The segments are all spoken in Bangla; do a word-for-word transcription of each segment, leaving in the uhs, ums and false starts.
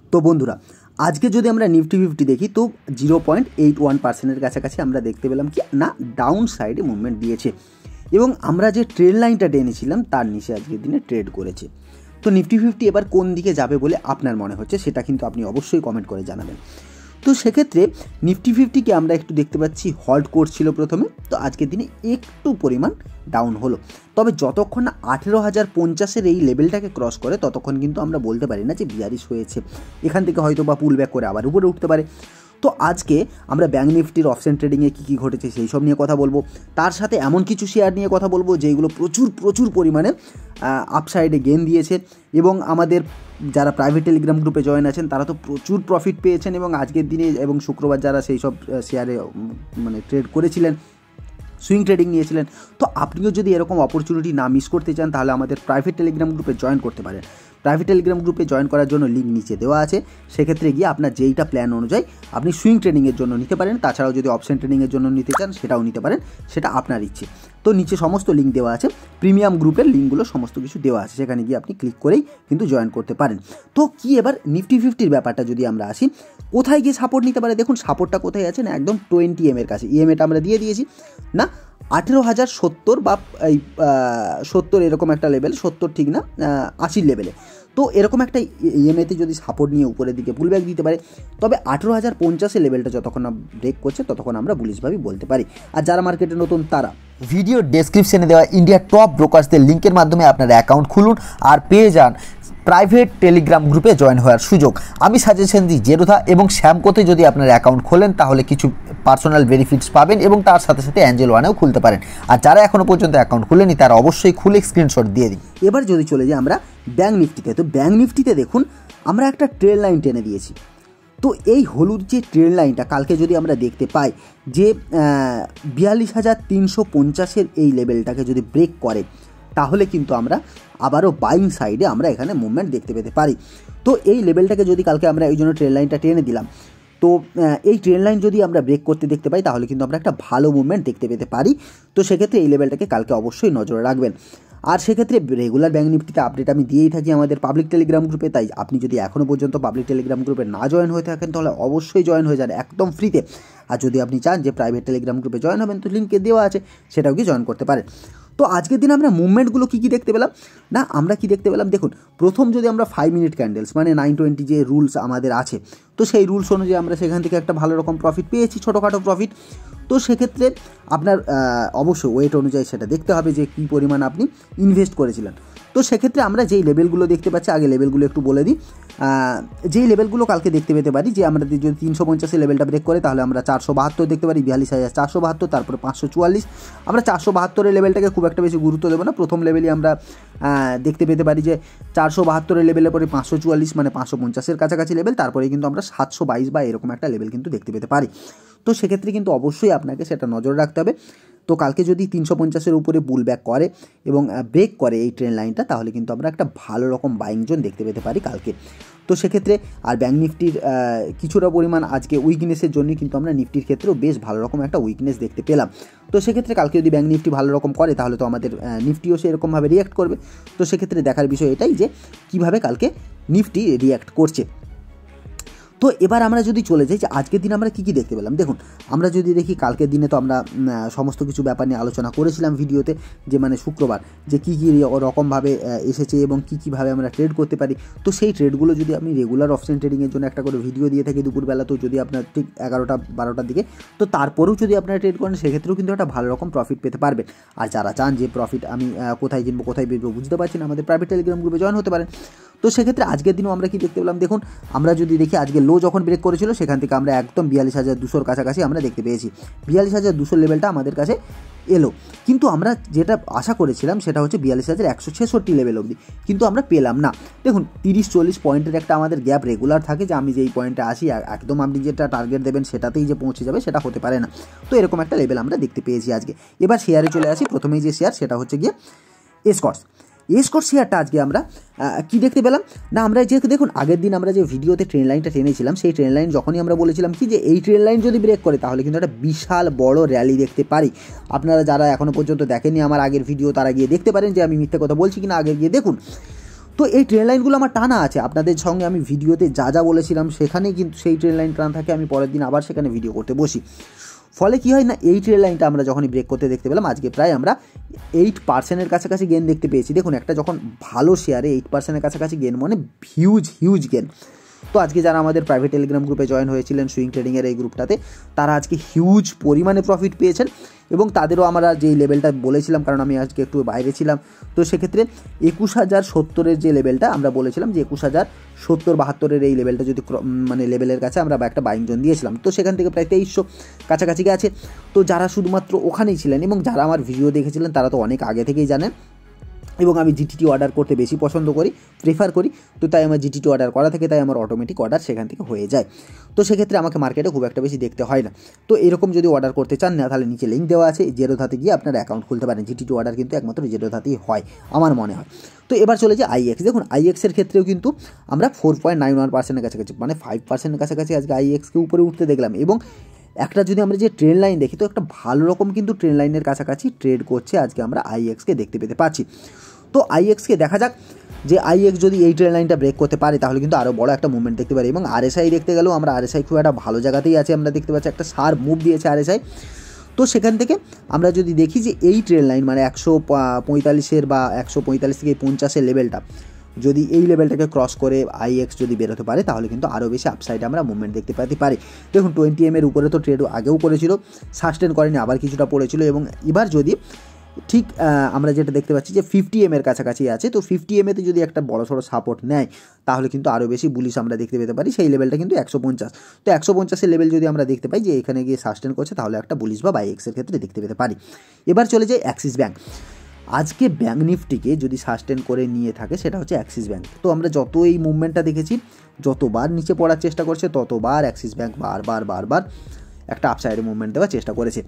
তো বন্ধুরা আজকে যদি আমরা নিফটি ফিফটি দেখি তো জিরো পয়েন্ট এইট ওয়ান পার্সেন্টের কাছাকাছি আমরা দেখতে পেলাম কি না ডাউন সাইডে মুভমেন্ট দিয়েছে এবং আমরা যে ট্রেড লাইনটা টেনেছিলাম তার নিচে আজকের দিনে ট্রেড করেছে। তো নিফটি ফিফটি এবার কোন দিকে যাবে বলে আপনার মনে হচ্ছে সেটা কিন্তু আপনি অবশ্যই কমেন্ট করে জানাবেন। তো সেক্ষেত্রে নিফটি ফিফটিকে আমরা একটু দেখতে পাচ্ছি হল্ট করছিল প্রথমে, তো আজকের দিনে একটু পরিমাণ ডাউন হলো। তবে যতক্ষণ না আঠেরো হাজার পঞ্চাশের এই লেভেলটাকে ক্রস করে ততক্ষণ কিন্তু আমরা বলতে পারি না যে বিয়ারিশ হয়েছে। এখান থেকে হয়তো বা পুল ব্যাক করে আবার উপরে উঠতে পারে। তো আজকে আমরা ব্যাঙ্ক নিফটির অপশন ট্রেডিংয়ে কী কী ঘটেছে সেই সব নিয়ে কথা বলবো, তার সাথে এমন কিছু শেয়ার নিয়ে কথা বলবো যেগুলো প্রচুর প্রচুর পরিমাণে আপসাইডে গেইন দিয়েছে এবং আমাদের যারা প্রাইভেট টেলিগ্রাম গ্রুপে জয়েন আছেন তারা তো প্রচুর প্রফিট পেয়েছেন এবং আজকের দিনে এবং শুক্রবার যারা সেই সব শেয়ারে মানে ট্রেড করেছিলেন, সুইং ট্রেডিং নিয়েছিলেন, তো আপনিও যদি এরকম অপরচুনিটি না মিস করতে চান তাহলে আমাদের প্রাইভেট টেলিগ্রাম গ্রুপে জয়েন করতে পারেন। প্রাইভেট টেলিগ্রাম গ্রুপে জয়েন করার জন্য লিঙ্ক নিচে দেওয়া আছে, সেক্ষেত্রে গিয়ে আপনার যেইটা প্ল্যান অনুযায়ী আপনি সুইং ট্রেডিংয়ের জন্য নিতে পারেন, তাছাড়াও যদি অপশন ট্রেডিংয়ের জন্য নিতে চান সেটাও নিতে পারেন, সেটা আপনার ইচ্ছে। তো নিচে সমস্ত লিঙ্ক দেওয়া আছে, প্রিমিয়াম গ্রুপের লিঙ্কগুলো সমস্ত কিছু দেওয়া আছে, সেখানে গিয়ে আপনি ক্লিক করেই কিন্তু জয়েন করতে পারেন। তো কি এবার নিফটি ফিফটির ব্যাপারটা যদি আমরা আসি, কোথায় গিয়ে সাপোর্ট নিতে পারে, দেখুন সাপোর্টটা কোথায় আছে না একদম টোয়েন্টি এম এর কাছে। ইএমএটা আমরা দিয়ে দিয়েছি না আঠেরো হাজার সত্তর বা এই সত্তর এরকম একটা লেভেল, সত্তর ঠিক না আশির লেভেলে। তো এরকম একটা ইএমএতে যদি সাপোর্ট নিয়ে উপরের দিকে পুলব্যাক দিতে পারে তবে আঠেরো হাজার পঞ্চাশের লেভেলটা যতক্ষণ না ব্রেক করছে ততক্ষণ আমরা বুলিশভাবেই বলতে পারি। আর যারা মার্কেটে নতুন তারা ভিডিও ডেসক্রিপশনে দেওয়া ইন্ডিয়ার টপ ব্রোকার্সদের লিঙ্কের মাধ্যমে আপনার অ্যাকাউন্ট খুলুন আর পেয়ে যান প্রাইভেট টেলিগ্রাম গ্রুপে জয়েন হওয়ার সুযোগ। আমি সাজেশন দিই জেরোধা এবং শ্যামকোতে যদি আপনার অ্যাকাউন্ট খোলেন তাহলে কিছু পার্সোনাল বেনিফিটস পাবেন এবং তার সাথে সাথে অ্যাঞ্জেল ওয়ানেও খুলতে পারেন। আর যারা এখনও পর্যন্ত অ্যাকাউন্ট খুলেনি তারা অবশ্যই খুলে স্ক্রিনশট দিয়ে দিন। এবার যদি চলে যাই আমরা ব্যাঙ্ক নিফটিতে, তো ব্যাঙ্ক নিফটিতে দেখুন আমরা একটা ট্রেড লাইন টেনে দিয়েছি। তো এই হলুদ যে ট্রেড লাইনটা কালকে যদি আমরা দেখতে পাই যে বিয়াল্লিশ হাজার তিনশো পঞ্চাশের এই লেভেলটাকে যদি ব্রেক করে তাহলে কিন্তু আমরা আবারও বাইং সাইডে আমরা এখানে মুভমেন্ট দেখতে পেতে পারি। তো এই লেভেলটাকে যদি কালকে আমরা এই জন্য ট্রেন লাইনটা টেনে দিলাম, তো এই ট্রেন লাইন যদি আমরা ব্রেক করতে দেখতে পাই তাহলে কিন্তু আমরা একটা ভালো মুভমেন্ট দেখতে পেতে পারি। তো সেক্ষেত্রে এই লেভেলটাকে কালকে অবশ্যই নজরে রাখবেন। আর সেক্ষেত্রে রেগুলার ব্যাঙ্ক নিফটিতে আপডেট আমি দিয়েই থাকি আমাদের পাবলিক টেলিগ্রাম গ্রুপে, তাই আপনি যদি এখনও পর্যন্ত পাবলিক টেলিগ্রাম গ্রুপে না জয়েন হয়ে থাকেন তাহলে অবশ্যই জয়েন হয়ে যান একদম ফ্রিতে। আর যদি আপনি চান যে প্রাইভেট টেলিগ্রাম গ্রুপে জয়েন হবেন তো লিঙ্কে দেওয়া আছে, সেটাও কি জয়েন করতে পারেন। তো আজকের দিন আমরা মুভমেন্টগুলো কী কী দেখতে পেলাম না আমরা কি দেখতে পেলাম, দেখুন প্রথম যদি আমরা ফাইভ মিনিট ক্যান্ডেলস মানে নাইন টোয়েন্টি যে রুলস আমাদের আছে তো সেই রুলস অনুযায়ী আমরা সেখান থেকে একটা ভালো রকম প্রফিট পেয়েছি, ছোটোখাটো প্রফিট। তো সেক্ষেত্রে আপনার অবশ্যই ওয়েট অনুযায়ী সেটা দেখতে হবে যে কী পরিমাণ আপনি ইনভেস্ট করেছিলেন। তো সেক্ষেত্রে আমরা যেই লেভেলগুলো দেখতে পাচ্ছি, আগে লেভেলগুলো একটু বলে দিই, যেই লেভেলগুলো কালকে দেখতে পেতে পারি যে আমরা যদি তিনশো পঞ্চাশের লেভেলটা ব্রেক করে তাহলে আমরা চারশো বাহাত্তর দেখতে পারি, বিয়াল্লিশ হাজার চারশো বাহাত্তর, তারপরে পাঁচশো চুয়াল্লিশ। আমরা চারশো বাহাত্তরের লেভেলটাকে খুব একটা বেশি গুরুত্ব দেবো না, প্রথম লেভেলই আমরা দেখতে পেতে পারি যে চারশো বাহাত্তরের লেভেলের পরে পাঁচশো চুয়াল্লিশ মানে পাঁচশো পঞ্চাশের কাছাকাছি লেভেল, তারপরে কিন্তু আমরা সাতশো বাইশ বা এরকম একটা লেভেল কিন্তু দেখতে পেতে পারি। তো সেক্ষেত্রে কিন্তু অবশ্যই আপনাকে সেটা নজর রাখতে হবে। তো কালকে যদি তিনশো পঞ্চাশের উপরে পুল ব্যাক করে এবং ব্রেক করে এই ট্রেন লাইনটা তাহলে কিন্তু আমরা একটা ভালো রকম বাইং জোন দেখতে পেতে পারি কালকে। তো সেক্ষেত্রে আর ব্যাঙ্ক নিফটির কিছুটা পরিমাণ আজকে উইকনেসের জন্যই কিন্তু আমরা নিফটির ক্ষেত্রেও বেশ ভালো রকম একটা উইকনেস দেখতে পেলাম। তো সেক্ষেত্রে কালকে যদি ব্যাঙ্ক নিফটি ভালো রকম করে তাহলে তো আমাদের নিফটিও সেরকমভাবে রিঅ্যাক্ট করবে। তো সেক্ষেত্রে দেখার বিষয় এটাই যে কীভাবে কালকে নিফটি রিঅ্যাক্ট করছে। তো এবার আমরা যদি চলে যাই যে আজকের দিন আমরা কী কী দেখতে পেলাম, দেখুন আমরা যদি দেখি কালকের দিনে তো আমরা সমস্ত কিছু ব্যাপার নিয়ে আলোচনা করেছিলাম ভিডিওতে, যে মানে শুক্রবার যে কী কী রকমভাবে এসেছে এবং কী কীভাবে আমরা ট্রেড করতে পারি। তো সেই ট্রেডগুলো যদি আমি রেগুলার অপশন ট্রেডিংয়ের জন্য একটা করে ভিডিও দিয়ে থাকি দুপুরবেলা, তো যদি আপনার ঠিক এগারোটা বারোটার দিকে, তো তারপরেও যদি আপনারা ট্রেড করেন সেক্ষেত্রেও কিন্তু একটা ভালো রকম প্রফিট পেতে পারবেন। আর যারা চান যে প্রফিট আমি কোথায় কিনবো কোথায় বেরবো বুঝতে পারছি না, আমাদের প্রাইভেট টেলিগ্রাম গ্রুপে জয়েন হতে পারেন। তো সেক্ষেত্রে আজকের দিনও আমরা কি দেখতে পেলাম, দেখুন আমরা যদি দেখি আজকে লো যখন ব্রেক করেছিল সেখান থেকে আমরা একদম বিয়াল্লিশ হাজার দুশোর কাছাকাছি আমরা দেখতে পেয়েছি, বিয়াল্লিশ হাজার দুশোর লেভেলটা আমাদের কাছে এলো। কিন্তু আমরা যেটা আশা করেছিলাম সেটা হচ্ছে বিয়াল্লিশ হাজার একশো ছেষট্টি লেভেল অবধি, কিন্তু আমরা পেলাম না। দেখুন তিরিশ চল্লিশ পয়েন্টের একটা আমাদের গ্যাপ রেগুলার থাকে যে আমি যেই পয়েন্টে আসি একদম আপনি যেটা টার্গেট দেবেন সেটাতেই যে পৌঁছে যাবে সেটা হতে পারে না। তো এরকম একটা লেভেল আমরা দেখতে পেয়েছি আজকে। এবার শেয়ারে চলে আসি, প্রথমেই যে শেয়ার সেটা হচ্ছে গিয়ে এসকর্টস। এসকর্ট শেয়ারটা আজকে আমরা কি দেখতে পেলাম না, আমরা যে দেখুন আগের দিন আমরা যে ভিডিওতে ট্রেন লাইনটা টেনেছিলাম সেই ট্রেন লাইন যখনই আমরা বলেছিলাম কি যে এই ট্রেন লাইন যদি ব্রেক করে তাহলে কিন্তু একটা বিশাল বড় র্যালি দেখতে পারি। আপনারা যারা এখনও পর্যন্ত দেখেননি আমার আগের ভিডিও তারা গিয়ে দেখতে পারেন যে আমি মিথ্যে কথা বলছি কিনা, আগে গিয়ে দেখুন। তো এই ট্রেন লাইনগুলো আমার টানা আছে, আপনাদের সঙ্গে আমি ভিডিওতে যা যা বলেছিলাম সেখানেই কিন্তু সেই ট্রেন লাইন টানা থাকে, আমি পরের দিন আবার সেখানে ভিডিও করতে বসি। ফলে কী হয় না, এই ট্রেন লাইনটা আমরা যখনই ব্রেক করতে দেখতে পেলাম, আজকে প্রায় আমরা এইট পার্সেন্টের কাছাকাছি গেন দেখতে পেয়েছি। দেখুন, একটা যখন ভালো শেয়ারে এইট পার্সেন্টের কাছাকাছি গেন মানে হিউজ হিউজ গেন। তো আজকে যারা আমাদের প্রাইভেট টেলিগ্রাম গ্রুপে জয়েন হয়েছিলেন সুইং ট্রেডিংয়ের এই গ্রুপটাতে, তারা আজকে হিউজ পরিমাণে প্রফিট পেয়েছেন এবং তাদেরও আমরা যেই লেভেলটা বলেছিলাম, কারণ আমি আজকে একটু বাইরে ছিলাম, তো সেক্ষেত্রে একুশ হাজার সত্তরের যে লেভেলটা আমরা বলেছিলাম যে একুশ হাজার সত্তর বাহাত্তরের এই লেভেলটা যদি মানে লেভেলের কাছে আমরা একটা বাইং জোন দিয়েছিলাম, তো সেখান থেকে প্রায় তেইশশো কাছাকাছি গেছে। তো যারা শুধুমাত্র ওখানেই ছিলেন এবং যারা আমার ভিডিও দেখেছিলেন তারা তো অনেক আগে থেকেই জানেন, এবং আমি জিটিটি অর্ডার করতে বেশি পছন্দ করি, প্রেফার করি, তো তাই আমার জিটিটি অর্ডার করা থাকে, তাই আমার অটোমেটিক অর্ডার সেখান থেকে হয়ে যায়। তো সেক্ষেত্রে আমাকে মার্কেটে খুব একটা বেশি দেখতে হয় না। তো এরকম যদি অর্ডার করতে চান না, তাহলে নিচে লিঙ্ক দেওয়া আছে, জেরোধাতে গিয়ে আপনারা অ্যাকাউন্ট খুলতে পারেন। জিটিটি অর্ডার কিন্তু একমাত্র জেরোধাতেই হয় আমার মনে হয়। তো এবার চলে যায় আইএক্স। দেখুন, আইএক্সের ক্ষেত্রেও কিন্তু আমরা ফোর পয়েন্ট নাইন ওয়ান পার্সেন্টের কাছাকাছি মানে ফাইভ পার্সেন্টের কাছাকাছি আজকে আইএক্সকে উপরে উঠতে দেখলাম, এবং একটা যদি আমরা যে ট্রেন লাইন দেখি, তো একটা ভালো রকম কিন্তু ট্রেন লাইনের কাছাকাছি ট্রেড করছে আজকে আমরা আইএক্সকে দেখতে পেতে পাচ্ছি। তো আইএক্সকে দেখা যাক যে আইএক্স যদি এই ট্রেন লাইনটা ব্রেক করতে পারে তাহলে কিন্তু আরও বড় একটা মুভমেন্ট দেখতে পারি। এবং আরএসআই দেখতে গেলেও আমরা আরএসআই খুব একটা ভালো জায়গাতেই আছে, আমরা দেখতে পাচ্ছি একটা শার্প মুভ দিয়েছে আরএসআই। তো সেখান থেকে আমরা যদি দেখি যে এই ট্রেন লাইন মানে একশো পঁয়তাল্লিশের বা একশো পঁয়তাল্লিশ থেকে পঞ্চাশের লেভেলটা যদি এই লেভেলটাকে ক্রস করে আইএক্স যদি বেরোতে পারে তাহলে কিন্তু আরও বেশি আপসাইডে আমরা মুভমেন্ট দেখতে পেতে পারি। দেখুন, টোয়েন্টি এম এর উপরে তো ট্রেড আগেও করেছিল, সাস্টেন করেনি, আবার কিছুটা পড়েছিল, এবং এবার যদি ঠিক আমরা যেটা দেখতে পাচ্ছি যে ফিফটি এম এর কাছাকাছি আছে, তো ফিফটি এম এতে যদি একটা বড় সড়ো সাপোর্ট নেয় তাহলে কিন্তু আরও বেশি বুলিশ আমরা দেখতে পেতে পারি। সেই লেভেলটা কিন্তু একশো পঞ্চাশ, তো একশো পঞ্চাশের লেভেল যদি আমরা দেখতে পাই যে এখানে গিয়ে সাস্টেন করছে তাহলে একটা বুলিশ বা আইএক্সের ক্ষেত্রে দেখতে পেতে পারি। এবার চলে যায় অ্যাক্সিস ব্যাঙ্ক। আজকে ব্যাঙ্ক নিফটিকে যদি সাস্টেন করে নিয়ে থাকে সেটা হচ্ছে অ্যাক্সিস ব্যাঙ্ক। তো আমরা যত এই মুভমেন্টটা দেখেছি, যতবার নিচে পড়ার চেষ্টা করছে ততবার অ্যাক্সিস ব্যাঙ্ক বারবার বারবার একটা আপসাইডে মুভমেন্ট দেওয়ার চেষ্টা করেছে।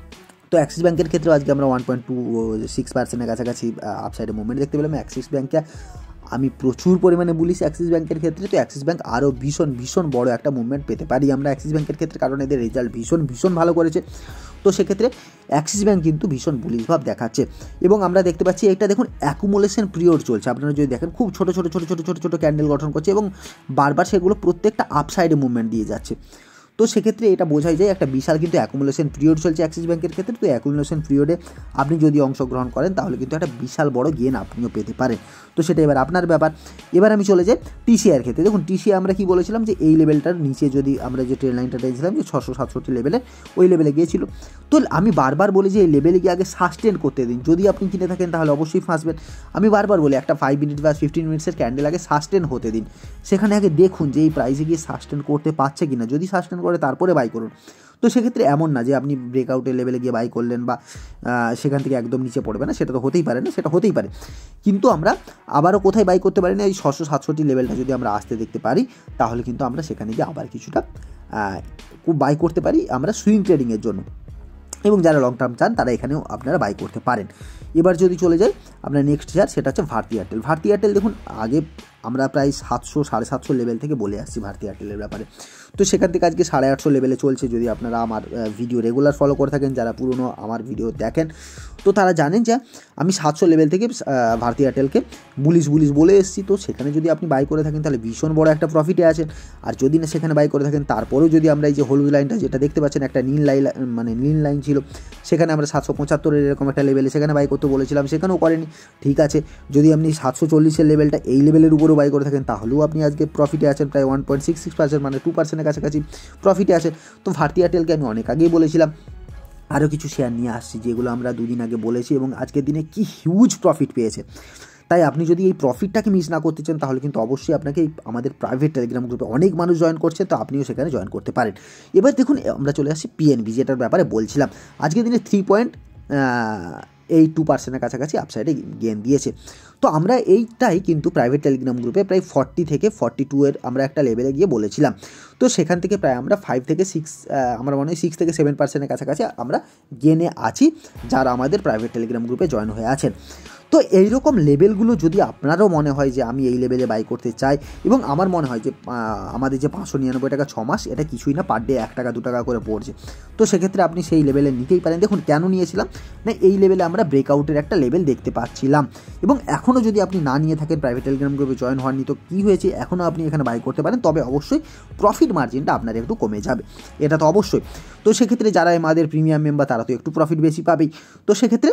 তো অ্যাক্সিস ব্যাঙ্কের ক্ষেত্রে আজকে আমরা ওয়ান পয়েন্ট টু সিক্স পার্সেন্টের কাছাকাছি আপসাইডে মুভমেন্ট দেখতে পেলাম। অ্যাক্সিস ব্যাঙ্কে আমি প্রচুর পরিমাণে বলিস অ্যাক্সিস ব্যাঙ্কের ক্ষেত্রে। তো অ্যাক্সিস ব্যাঙ্ক আরও ভীষণ ভীষণ বড় একটা মুভমেন্ট পেতে পারি আমরা অ্যাক্সিস ব্যাঙ্কের ক্ষেত্রে, কারণ এদের রেজাল্ট ভীষণ ভীষণ ভালো করেছে। তো সেক্ষেত্রে অ্যাক্সিস ব্যাঙ্ক কিন্তু ভীষণ বুলিশ ভাব দেখাচ্ছে, এবং আমরা দেখতে পাচ্ছি এটা দেখুন অ্যাকুমুলেশন পিরিয়ড চলছে। আপনারা যদি দেখেন খুব ছোটো ছোটো ছোটো ছোটো ছোটো ছোটো ক্যান্ডেল গঠন করছে এবং বারবার সেগুলো প্রত্যেকটা আপসাইডে মুভমেন্ট দিয়ে যাচ্ছে। তো সেক্ষেত্রে এটা বোঝাই যায় একটা বিশাল কিন্তু অ্যাকুমুলেশন পিরিয়ড চলছে অ্যাক্সিস ব্যাঙ্কের ক্ষেত্রে। তো অ্যাকুমুলেশন পিরিয়ডে আপনি যদি অংশগ্রহণ করেন তাহলে কিন্তু একটা বিশাল বড় গেন আপনিও পেতে পারেন। তো সেটা এবার আপনার ব্যাপার। এবার আমি চলে যাই টিসিআইয়ের ক্ষেত্রে। দেখুন, টিসিআই আমরা কি বলেছিলাম যে এই লেভেলটার নিচে যদি আমরা যে ট্রেন লাইনটা টেনেছিলাম যে ছশো সাতষট্টি লেভেলে, ওই লেভেলে গিয়েছিল। তো আমি বারবার বলি যে এই লেভেলে গিয়ে আগে সাস্টেন করতে দিন, যদি আপনি কিনে থাকেন তাহলে অবশ্যই ফাঁসবেন। আমি বারবার বলি একটা ফাইভ মিনিট বা ফিফটিন মিনিটসের ক্যান্ডেল আগে সাস্টেন হতে দিন, সেখানে আগে দেখুন যে এই প্রাইসে গিয়ে সাস্টেন করতে পারছে কিনা, যদি সাস্টেন করে তারপরে বাই করুন। তো সেক্ষেত্রে এমন না যে আপনি ব্রেকআউটের লেভেলে গিয়ে বাই করলেন বা সেখান থেকে একদম নিচে পড়বে না, সেটা তো হতেই পারে না, সেটা হতেই পারে। কিন্তু আমরা আবারও কোথায় বাই করতে পারি না, এই ছশো সাতষট্টি লেভেলটা যদি আমরা আসতে দেখতে পারি তাহলে কিন্তু আমরা সেখানে গিয়ে আবার কিছুটা বাই করতে পারি আমরা সুইং ট্রেডিংয়ের জন্য, এবং যারা লং টার্ম চান তারা এখানেও আপনারা বাই করতে পারেন। এবার যদি চলে যাই আপনার নেক্সট শেয়ার, সেটা হচ্ছে ভারতী এয়ারটেল। ভারতী এয়ারটেল দেখুন, আগে আমরা প্রায় সাতশো সাড়ে সাতশো লেভেল থেকে বলে আসছি ভারতী এয়ারটেলের ব্যাপারে। তো সেখান থেকে আজকে সাড়ে আটশো লেভেলে চলছে। যদি আপনারা আমার ভিডিও রেগুলার ফলো করে থাকেন, যারা পুরনো আমার ভিডিও দেখেন, তো তারা জানেন যে আমি সাতশো লেভেল থেকে ভারতী এয়ারটেলকে বুলিশ বুলিশ বলে এসেছি। তো সেখানে যদি আপনি বাই করে থাকেন তাহলে ভীষণ বড় একটা প্রফিটে আছেন। আর যদি না সেখানে বাই করে থাকেন তারপরেও যদি আমরা এই যে হলুদ লাইনটা যেটা দেখতে পাচ্ছেন একটা নীল লাইন মানে নীল লাইন ছিল, সেখানে আমরা সাতশো পঁচাত্তরের এরকম একটা লেভেলে সেখানে বাই করতে বলেছিলাম, সেখানেও করেনি, ঠিক আছে। যদি আপনি সাতশো চল্লিশের লেভেলটা এই লেভেলের উপরেও বাই করে থাকেন তাহলেও আপনি আজকে প্রফিটে আছেন প্রায় one point six six percent মানে টু পার্সেন্টের কাছাকাছি প্রফিটে আছেন। তো ভারতী এয়ারটেলকে আমি অনেক আগেই বলেছিলাম। আরও কিছু শেয়ার নিয়ে আসছি যেগুলো আমরা দুদিন আগে বলেছি এবং আজকের দিনে কি হিউজ প্রফিট পেয়েছে। তাই আপনি যদি এই প্রফিটটাকে মিস না করতে চান তাহলে কিন্তু অবশ্যই আপনাকে আমাদের প্রাইভেট টেলিগ্রাম গ্রুপে অনেক মানুষ জয়েন করছে, তো আপনিও সেখানে জয়েন করতে পারেন। এবার দেখুন, আমরা চলে আসছি পিএনবি, যেটার ব্যাপারে বলছিলাম। আজকের দিনে থ্রি পয়েন্ট এই টু পার্সেন্টের কাছাকাছি আপসাইডে গেন দিয়েছে। তো আমরা এইটাই কিন্তু প্রাইভেট টেলিগ্রাম গ্রুপে প্রায় ফর্টি থেকে ফর্টি টু এর আমরা একটা লেভেলে গিয়ে বলেছিলাম। তো সেখান থেকে প্রায় আমরা ফাইভ থেকে সিক্স আমরা মনে হয় সিক্স থেকে সেভেন পার্সেন্টের কাছাকাছি আমরা গেনে আছি যারা আমাদের প্রাইভেট টেলিগ্রাম গ্রুপে জয়েন হয়ে আছেন। তো এইরকম লেভেলগুলো যদি আপনারও মনে হয় যে আমি এই লেভেলে বাই করতে চাই, এবং আমার মনে হয় যে আমাদের যে পাঁচশো নিরানব্বই টাকা ছ মাস এটা কিছুই না, পার ডে এক টাকা দু টাকা করে পড়ছে, তো সেক্ষেত্রে আপনি সেই লেভেলে নিতেই পারেন। দেখুন কেন নিয়েছিলাম না, এই লেভেলে আমরা ব্রেকআউটের একটা লেভেল দেখতে পাচ্ছিলাম, এবং এখনও যদি আপনি না নিয়ে থাকেন, প্রাইভেট টেলিগ্রাম গ্রুপে জয়েন হননি, তো কী হয়েছে, এখনও আপনি এখানে বাই করতে পারেন, তবে অবশ্যই প্রফিট মার্জিনটা আপনার একটু কমে যাবে, এটা তো অবশ্যই। তো সেক্ষেত্রে যারা আমাদের প্রিমিয়াম মেম্বার তারা তো একটু প্রফিট বেশি পাবেই, তো সেক্ষেত্রে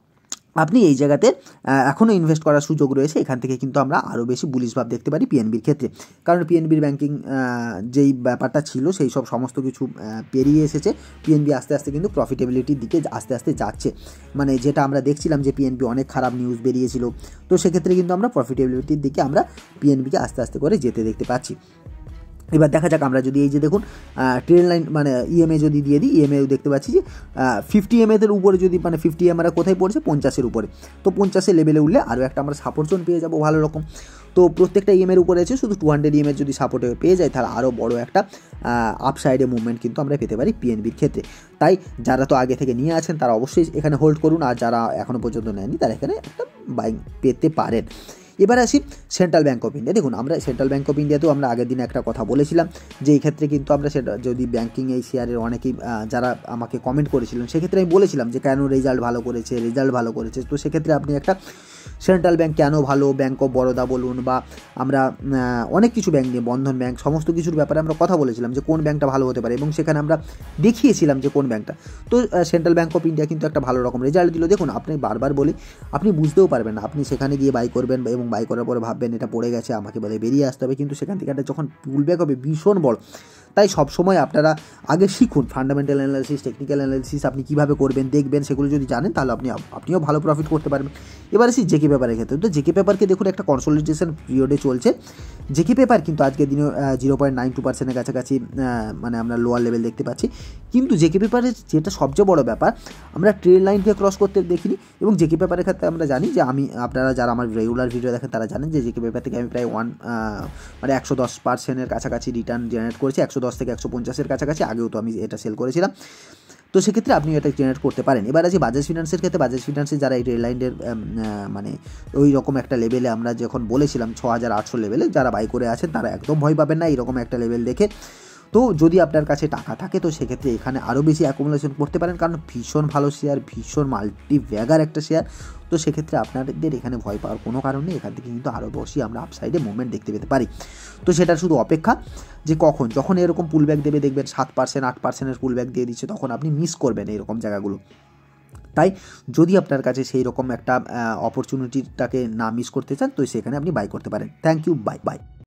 আপনি এই জায়গাতে এখনও ইনভেস্ট করার সুযোগ রয়েছে। এখান থেকে কিন্তু আমরা আরও বেশি বুলিশ ভাব দেখতে পারি পিএনবির ক্ষেত্রে, কারণ পিএনবির ব্যাংকিং যেই ব্যাপারটা ছিল সেই সব সমস্ত কিছু পেরিয়ে এসেছে, পিএনবি আস্তে আস্তে কিন্তু প্রফিটেবিলিটির দিকে আস্তে আস্তে যাচ্ছে, মানে যেটা আমরা দেখছিলাম যে পিএনবি অনেক খারাপ নিউজ বেরিয়েছিল, তো সেক্ষেত্রে কিন্তু আমরা প্রফিটেবিলিটির দিকে আমরা পিএনবিকে আস্তে আস্তে করে যেতে দেখতে পাচ্ছি। এবার দেখা যাক আমরা যদি এই যে দেখুন ট্রেন লাইন মানে ইএমএ যদি দিয়ে দিই, ইএমএও দেখতে পাচ্ছি যে ফিফটি এমএদের উপরে যদি মানে ফিফটি এম আমরা কোথায় পড়ছে, পঞ্চাশের উপরে, তো পঞ্চাশের লেভেলে উঠলে আরও একটা আমরা সাপোর্ট জোন পেয়ে যাবো ভালো রকম। তো প্রত্যেকটা ইএমের উপরে আছে, শুধু টু হান্ড্রেড ইএমের যদি সাপোর্টে পেয়ে যায় তাহলে আরও বড় একটা আপসাইডে মুভমেন্ট কিন্তু আমরা পেতে পারি পিএনবির ক্ষেত্রে। তাই যারা তো আগে থেকে নিয়ে আছেন তারা অবশ্যই এখানে হোল্ড করুন, আর যারা এখনও পর্যন্ত নেননি তারা এখানে একটা বাইং পেতে পারেন। এবার আসি সেন্ট্রাল ব্যাঙ্ক অফ ইন্ডিয়া। দেখুন আমরা সেন্ট্রাল ব্যাঙ্ক অফ ইন্ডিয়াতেও আমরা আগের দিনে একটা কথা বলেছিলাম যে এই ক্ষেত্রে কিন্তু আমরা সেটা যদি ব্যাঙ্কিং এই শেয়ারের অনেকেই যারা আমাকে কমেন্ট করেছিলেন সেক্ষেত্রে আমি বলেছিলাম যে কেন রেজাল্ট ভালো করেছে, রেজাল্ট ভালো করেছে, তো সেক্ষেত্রে আপনি একটা সেন্ট্রাল ব্যাঙ্ক কেন ভালো, ব্যাঙ্ক অফ বরোদা বলুন বা আমরা অনেক কিছু ব্যাঙ্ক নিয়ে বন্ধন ব্যাঙ্ক সমস্ত কিছুর ব্যাপারে আমরা কথা বলেছিলাম যে কোন ব্যাঙ্কটা ভালো হতে পারে, এবং সেখানে আমরা দেখিয়েছিলাম যে কোন ব্যাঙ্কটা। তো সেন্ট্রাল ব্যাঙ্ক অফ ইন্ডিয়া কিন্তু একটা ভালো রকম রেজাল্ট দিল। দেখুন আপনি বারবার বলি আপনি বুঝতেও পারবেন না, আপনি সেখানে গিয়ে বাই করবেন এবং বাই করার পরে ভাববেন এটা পড়ে গেছে আমাকে বলে বেরিয়ে আসতে হবে, কিন্তু সেখান থেকে একটা যখন পুলব্যাক হবে ভীষণ বড়। তাই সবসময় আপনারা আগে শিখুন ফান্ডামেন্টাল অ্যানালিসিস, টেকনিক্যাল অ্যানালিসিস আপনি কীভাবে করবেন দেখবেন, সেগুলো যদি জানেন তাহলে আপনি আপনিও ভালো প্রফিট করতে পারবেন। এবার আসি জেকে পেপারের ক্ষেত্রে। তো জেকে পেপারকে দেখুন একটা কনসলিডেশন পিরিয়ডে চলছে, জেকে পেপার কিন্তু আজকের দিনে জিরো পয়েন্ট নাইন টু পার্সেন্টের কাছাকাছি মানে আমরা লোয়ার লেভেল দেখতে পাচ্ছি, কিন্তু জেকে পেপারের যেটা সবচেয়ে বড় ব্যাপার আমরা ট্রেড লাইনকে ক্রস করতে দেখিনি, এবং জেকে পেপারের ক্ষেত্রে আমরা জানি যে আমি আপনারা যারা আমার রেগুলার ভিডিও দেখেন তারা জানেন যে জেকে পেপার থেকে আমি প্রায় ওয়ান মানে একশো দশ পার্সেন্টের কাছাকাছি রিটার্ন জেনারেট করেছি, একশো দশ থেকে একশো পঞ্চাশের কাছাকাছি, আগেও তো আমি এটা সেল করেছিলাম, তো সেক্ষেত্রে আপনি এটা জেনারেট করতে পারেন। এবার আছে বাজাজ ফিনান্সের ক্ষেত্রে। বাজাজ ফিনান্সে যারা এই ট্রেড লাইনের মানে ওই রকম একটা লেভেলে আমরা যখন বলেছিলাম ছ হাজার আটশো লেভেলে যারা বাই করে আছেন তারা একদম ভয় পাবেন না এইরকম একটা লেভেল দেখে। তো যদি আপনার কাছে টাকা থাকে তো সেক্ষেত্রে এখানে আরও বেশি অ্যাকুমুলেশন করতে পারেন, কারণ ভীষণ ভালো শেয়ার, ভীষণ মাল্টি ব্যাগার একটা শেয়ার, তো সেক্ষেত্রে আপনাদের এখানে ভয় পাওয়ার কোনো কারণ নেই, এখান থেকে কিন্তু আরও বেশি আমরা আপসাইডে মুভমেন্ট দেখতে পেতে পারি। তো সেটার শুধু অপেক্ষা যে কখন, যখন এরকম পুলব্যাক দেবে দেখবেন সাত পার্সেন্ট আট পার্সেন্টের পুলব্যাক দিয়ে দিচ্ছে, তখন আপনি মিস করবেন এইরকম জায়গাগুলো। তাই যদি আপনার কাছে সেই রকম একটা অপরচুনিটিটাকে না মিস করতে চান তো সেখানে আপনি বাই করতে পারেন। Thank you, bye by.